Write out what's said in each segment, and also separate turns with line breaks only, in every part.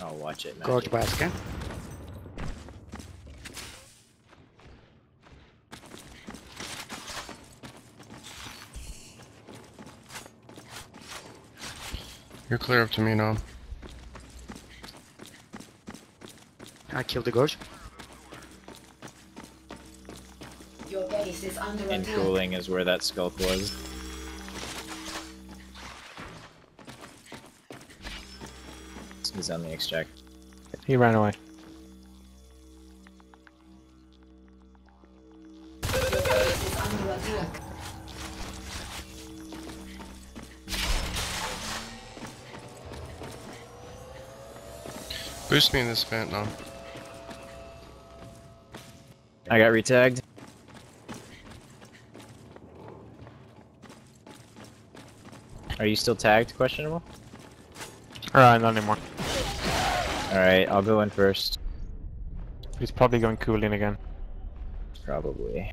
I'll watch it.
Go to basket.
You're clear up to me now.
I killed the ghost.
Your base is under
And
attack.
cooling is where that sculpt was. He's on the extract.
He ran away.
Your base is under attack.
Boost me in this event now.
I got retagged. Are you still tagged? Questionable?
Not anymore.
Alright, I'll go in first.
He's probably going cooling again.
Probably.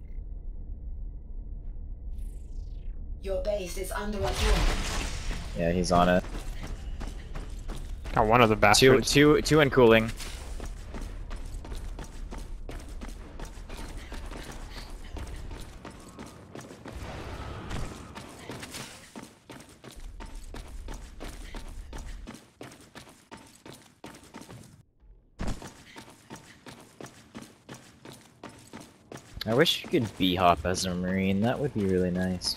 Your base is under attack.
Yeah, he's on it.
Got one of the bastards.
Two in cooling. I wish you could B-hop as a Marine, that would be really nice.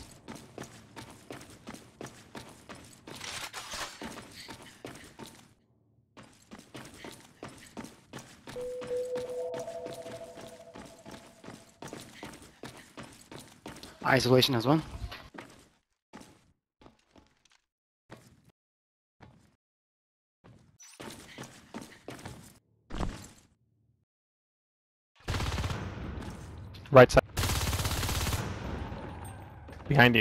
Isolation as well.
Right side. Behind you.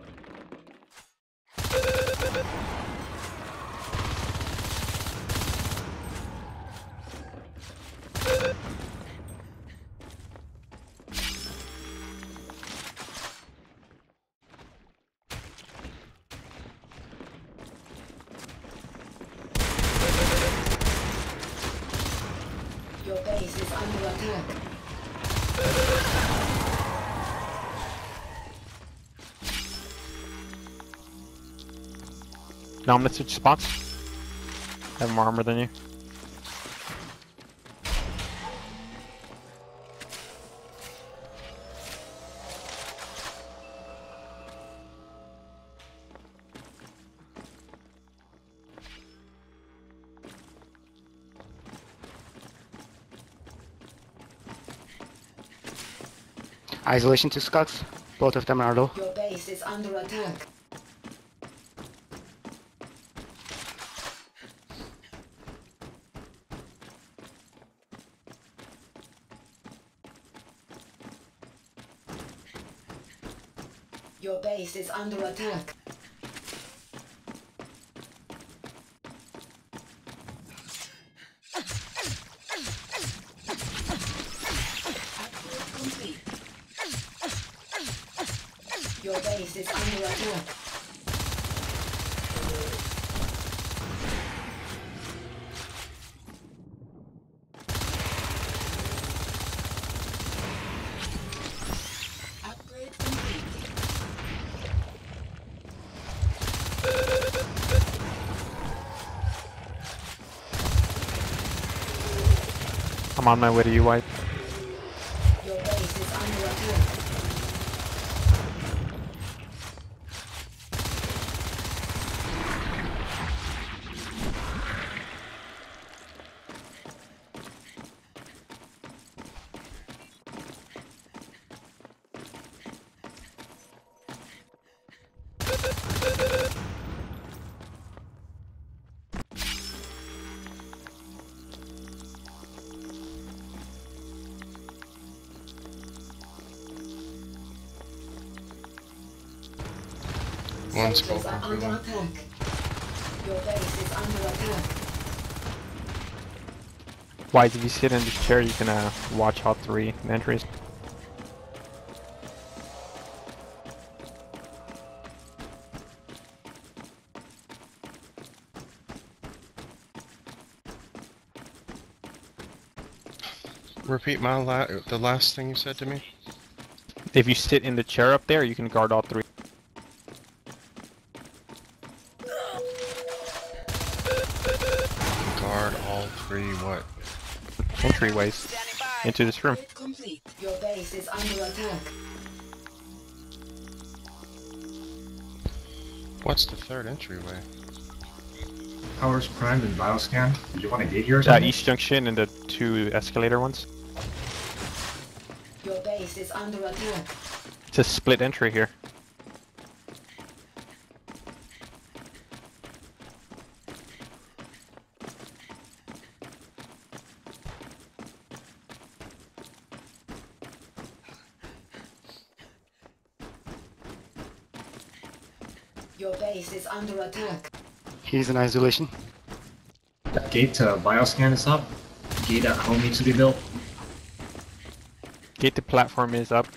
Your base is under attack.
Now I'm gonna switch spots. I have more armor than you.
Isolation to Skulks. Both of them are low.
Your base is under attack. Your base is under attack. Complete. Your base is under attack. Upgrade complete.
I'm on my way to you, White.
Your base is under attack.
One
Sentries
smoke
are
on
under
cooling.
attack. Your base is under attack.
White, if you sit in this chair, you can watch all three entries.
Repeat the last thing you said to me.
If you sit in the chair up there, you can guard all three.
Guard all three what?
Entryways into this room.
Complete. Your base is under attack.
What's the third entryway?
Powers primed and bioscan. Did you want a gate here or something?
East Junction and the 2 escalator ones.
Your base is under attack.
It's a split entry here.
Your base is under attack.
He's in isolation.
That gate to bioscan is up. Gate at home needs to be built.
Gate to platform is up.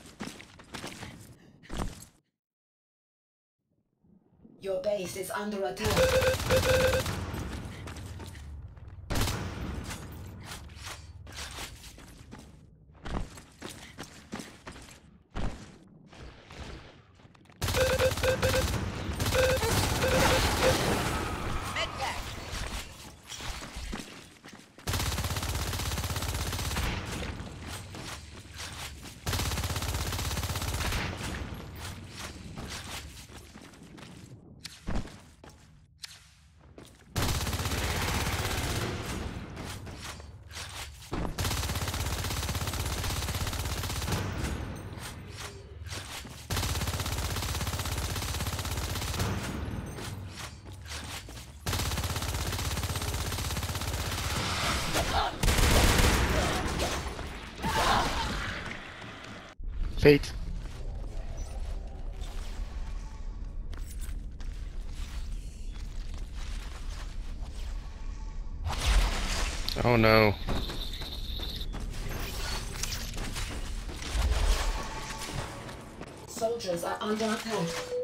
Your base is under attack.
Fate.
Oh no.
Soldiers are under attack.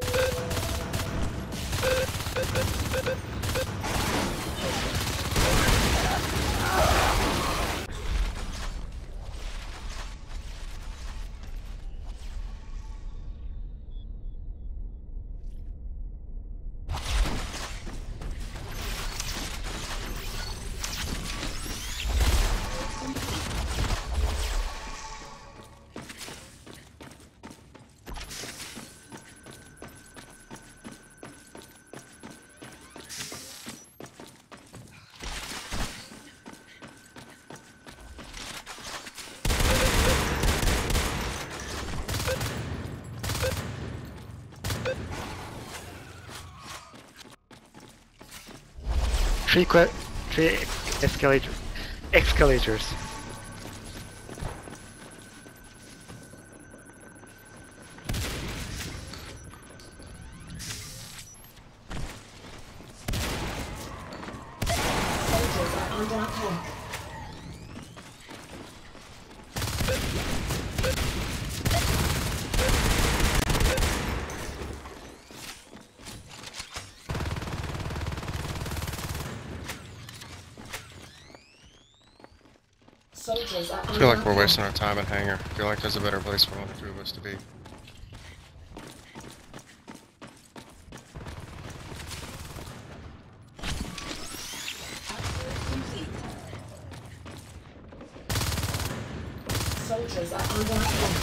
Three escalators.
Soldiers are under attack. Soldiers are
I
under
feel like we're
attack.
wasting our time at hangar. I feel like there's a better place for one or two of us to be.
Complete. Soldiers are under attack.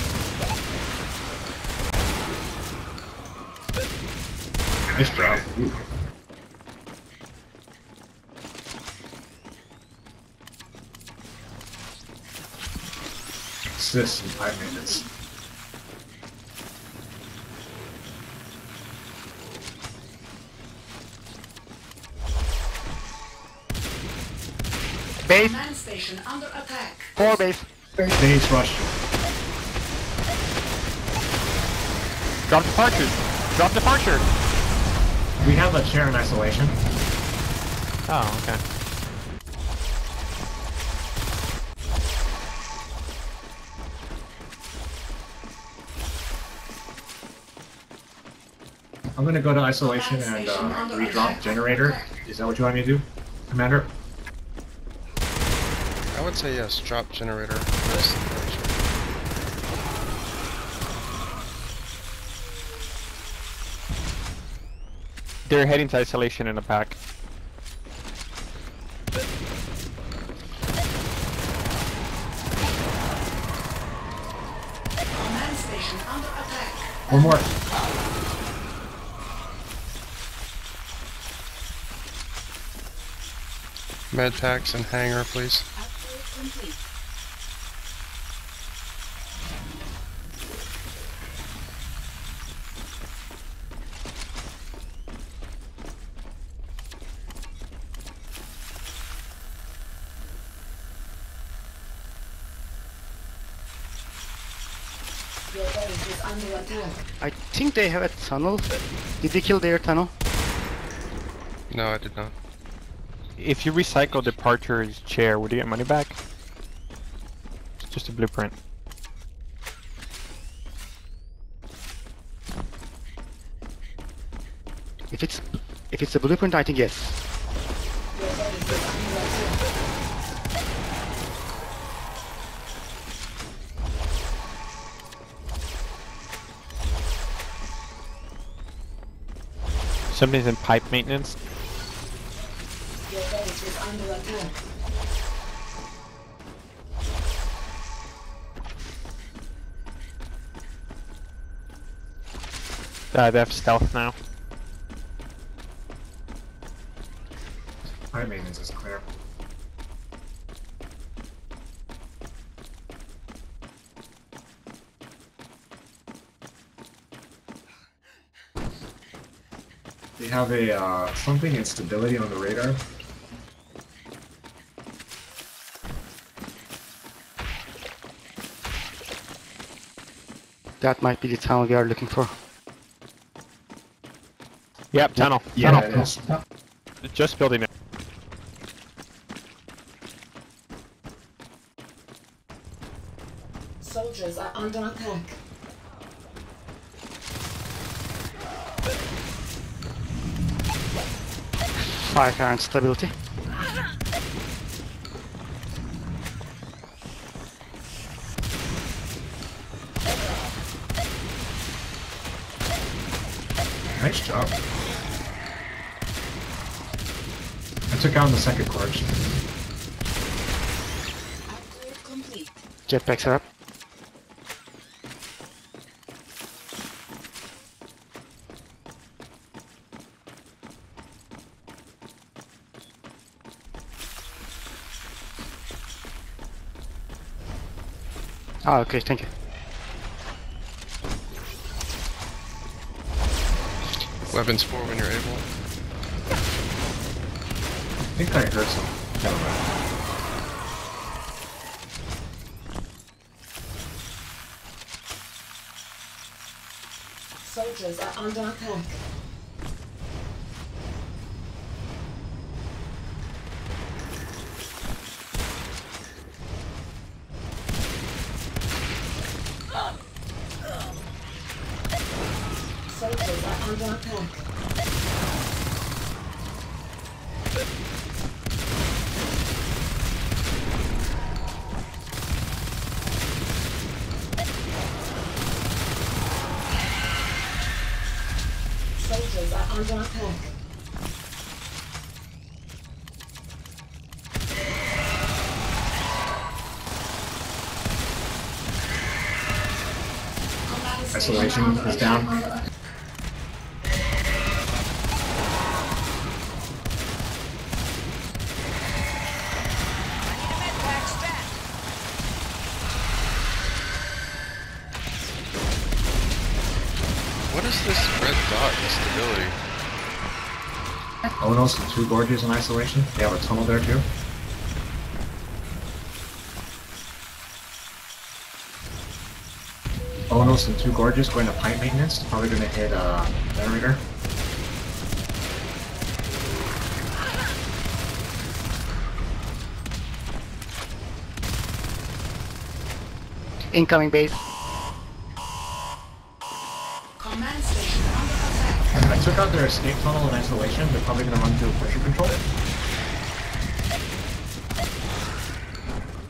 Nice job. Ooh. What's this in 5 minutes?
Base.
Command station under attack.
4 base.
Base rush.
Drop departure! Drop departure!
We have a chair in isolation.
Oh, okay.
I'm gonna go to isolation and redrop generator. Is that what you want me to do, Commander?
I I would say yes. Drop generator.
They're heading to isolation in the back.
Command station under attack.
One more.
Med tax and hangar, please.
Upgrade complete. Your base is under attack.
I think they have a tunnel. Did they kill their tunnel?
No, I did not.
If you recycle departure's chair, would you get money back? It's just a blueprint.
If it's a blueprint, I think yes.
Your base is under attack.
Something's in pipe maintenance.
Your base is under attack.
They have stealth now.
High maintenance is clear. They have a something instability on the radar.
That might be the tunnel we are looking for.
Yep, tunnel.
Yeah,
Tunnel.
it is.
Just building it.
Soldiers are under attack.
Fire current stability.
Nice job. I took out the second corpse.
Upgrade complete.
Jetpacks are up. Ah, okay, thank you.
Weapons 4 when you're able.
I think I heard some. Never mind.
Soldiers are under attack. Soldiers are under attack. Soldiers are under attack.
Isolation is down.
What is this red dot instability?
Onos and 2 gorges in isolation. They have a tunnel there too. Onos and 2 gorges going to pipe maintenance. Probably going to hit generator.
Incoming base.
Command station under attack.
I took out their escape tunnel in isolation. They're probably going to run through pressure control.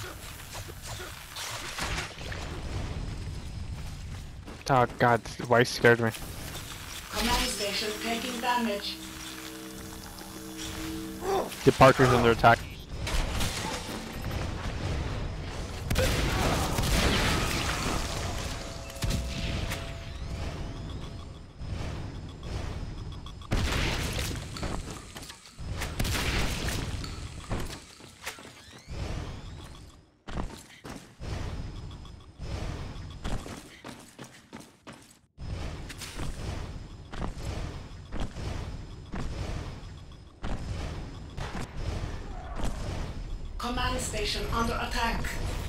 Oh god, the voice scared me.
Command station taking damage.
Departure's under attack.
Command station under attack.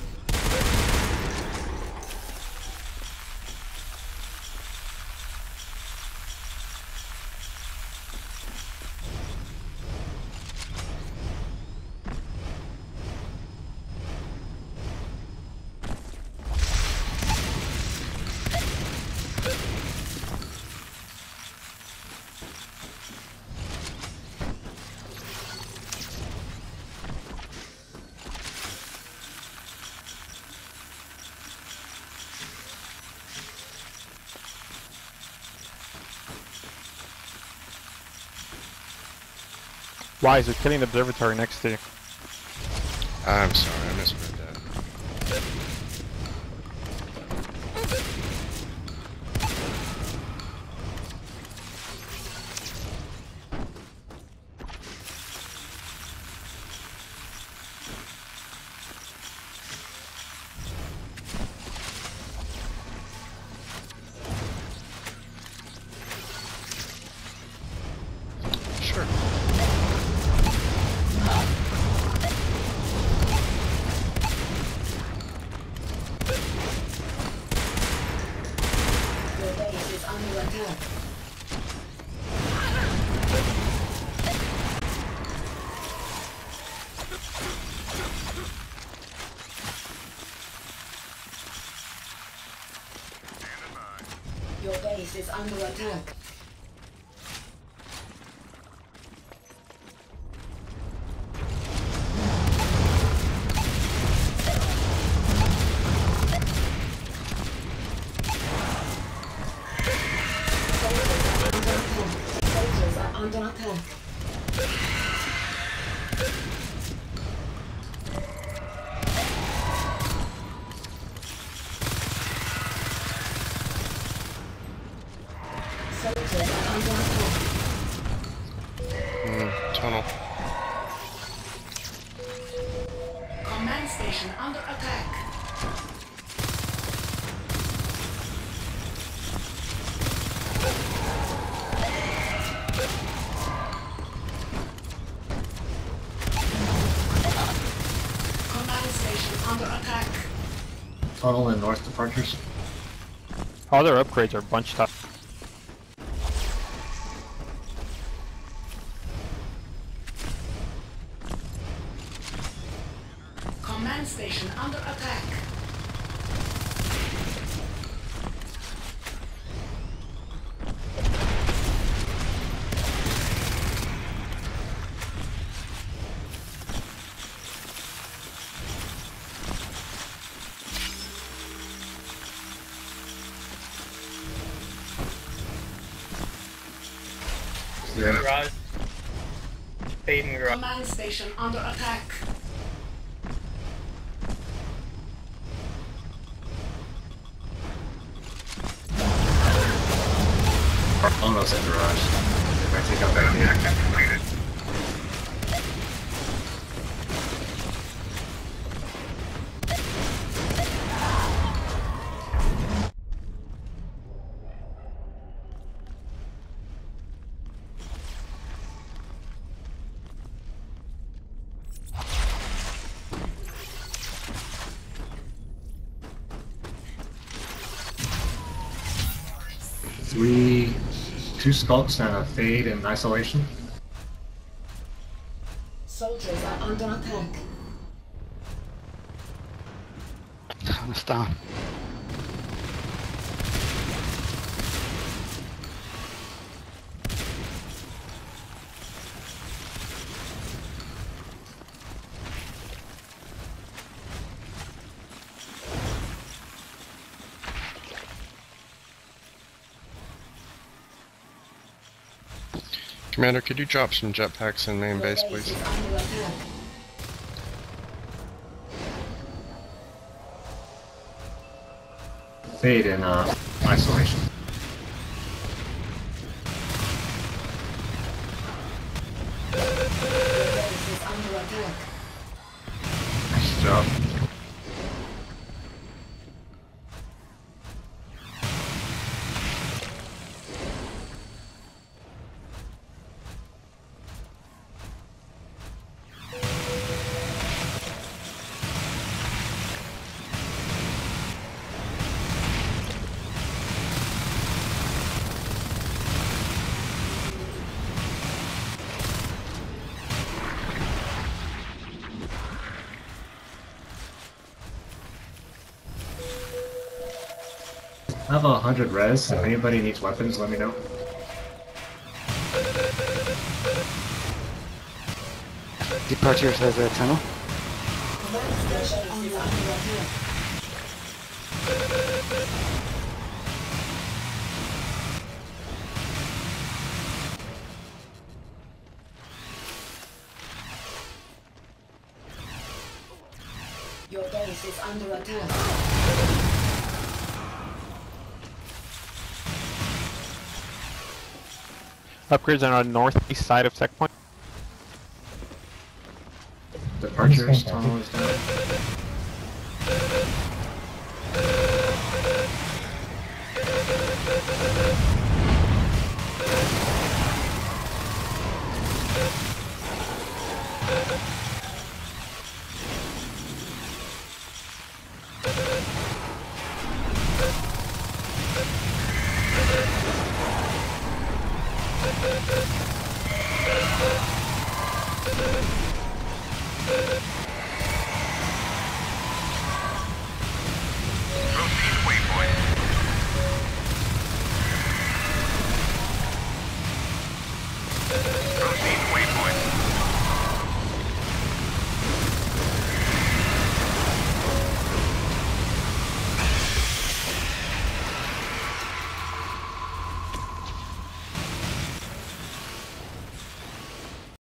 Why is it killing the observatory next to you?
I'm sorry, I misread that. Sure.
Your base is under attack. Your base is under attack. Soldiers are under attack. Soldiers are under attack.
Tunnel.
Command station under attack. Command station under attack.
Tunnel and north departures.
All their upgrades are bunched up.
Command station under attack.
Yeah.
Garage. Fading garage.
Command station under attack.
Almost at garage. If I take out that gate. Two skulks and a fade in isolation.
Soldiers are under attack.
Almost down.
Commander, could you drop some jetpacks in main
Your
base,
base
please?
is under attack.
Fade in isolation.
Your base is under attack.
Nice job. I have 100 res. If anybody needs weapons, let me know.
Departures has a tunnel.
Command station is under attack. Your base is under attack.
Upgrades are on the northeast side of checkpoint.
Departures tunnel is down.